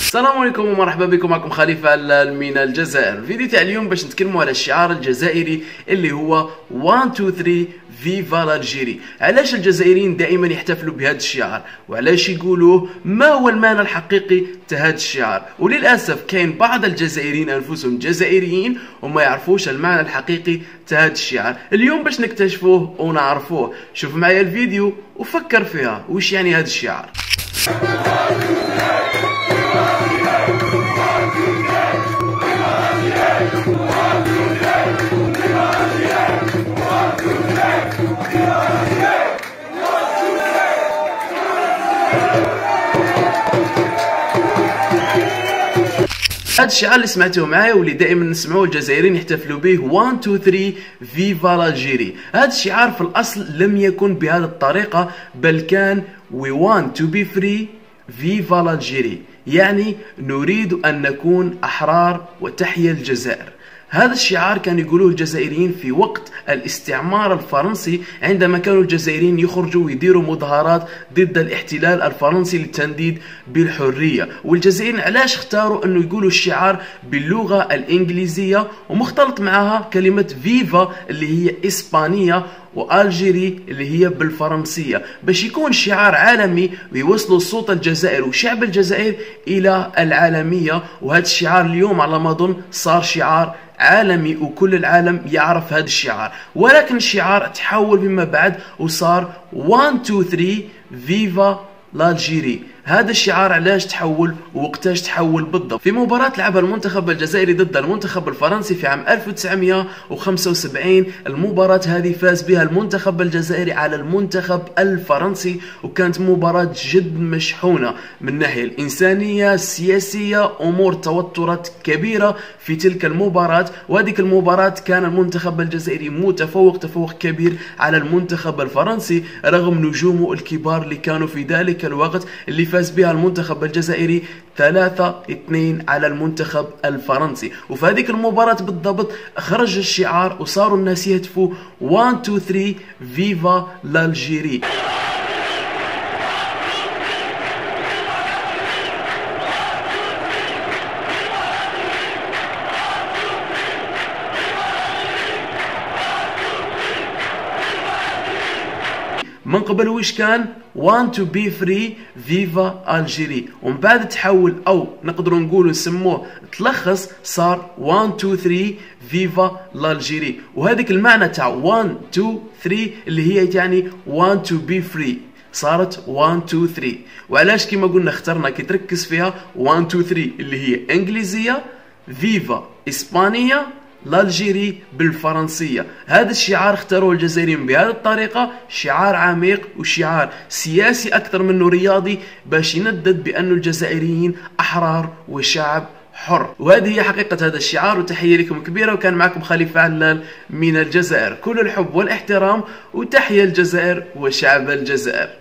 السلام عليكم ومرحبا بكم، معكم خليفة علال من الجزائر. الفيديو تاع اليوم باش نتكلموا على الشعار الجزائري اللي هو 1 2 3 فيفا الجيري. علاش الجزائريين دائما يحتفلوا بهذا الشعار وعلاش يقولوه؟ ما هو المعنى الحقيقي تاع هذا الشعار؟ وللاسف كاين بعض الجزائريين انفسهم جزائريين وما يعرفوش المعنى الحقيقي تاع هذا الشعار. اليوم باش نكتشفوه ونعرفوه. شوف معايا الفيديو وفكر فيها وش يعني هذا الشعار. هذا الشعار اللي سمعتوه معايا واللي دائما نسمعوه الجزائريين يحتفلوا به 1 2 3 فيفا الجيري. هذا الشعار في الاصل لم يكن بهذه الطريقه، بل كان We want to be free فيفا الجيري، يعني نريد ان نكون احرار وتحيا الجزائر. هذا الشعار كان يقولوه الجزائريين في وقت الاستعمار الفرنسي، عندما كانوا الجزائريين يخرجوا ويديروا مظاهرات ضد الاحتلال الفرنسي للتنديد بالحرية. والجزائريين علاش اختاروا انه يقولوا الشعار باللغة الانجليزية ومختلط معها كلمة فيفا اللي هي اسبانية والجيري اللي هي بالفرنسية، باش يكون شعار عالمي ويوصلوا صوت الجزائر وشعب الجزائر الى العالمية. وهذا الشعار اليوم على ما اظن صار شعار عالمي وكل العالم يعرف هذا الشعار، ولكن الشعار تحول فيما بعد وصار 1 2 3 فيفا الجيري. هذا الشعار علاش تحول ووقتاش تحول بالضبط؟ في مباراة لعبها المنتخب الجزائري ضد المنتخب الفرنسي في عام 1975. المباراة هذه فاز بها المنتخب الجزائري على المنتخب الفرنسي، وكانت مباراة جد مشحونة من الناحية الإنسانية السياسية، أمور توترات كبيرة في تلك المباراة. وهذه المباراة كان المنتخب الجزائري متفوق تفوق كبير على المنتخب الفرنسي رغم نجومه الكبار اللي كانوا في ذلك الوقت، اللي فاز بها المنتخب الجزائري 3-2 على المنتخب الفرنسي. وفي هذيك المباراة بالضبط خرج الشعار وصاروا الناس يهتفوا 1 2 3 فيفا الجيري. من قبل وش كان 1 to be free فيفا الجيري، ومن بعد تحول او نقدروا نقولوا نسموه تلخص صار 1 2 3 فيفا الجيري. وهذيك المعنى تاع 1 2 3 اللي هي يعني 1 to be free صارت 1 2 3. وعلاش كما قلنا اخترنا كي تركز فيها 1 2 3 اللي هي انجليزيه، فيفا اسبانيه، الجيري بالفرنسية. هذا الشعار اختاروه الجزائريين بهذه الطريقة، شعار عميق وشعار سياسي أكثر منه رياضي، باش يندد بأن الجزائريين أحرار وشعب حر. وهذه هي حقيقة هذا الشعار. وتحية لكم كبيرة، وكان معكم خليفة علال من الجزائر. كل الحب والاحترام، وتحية الجزائر وشعب الجزائر.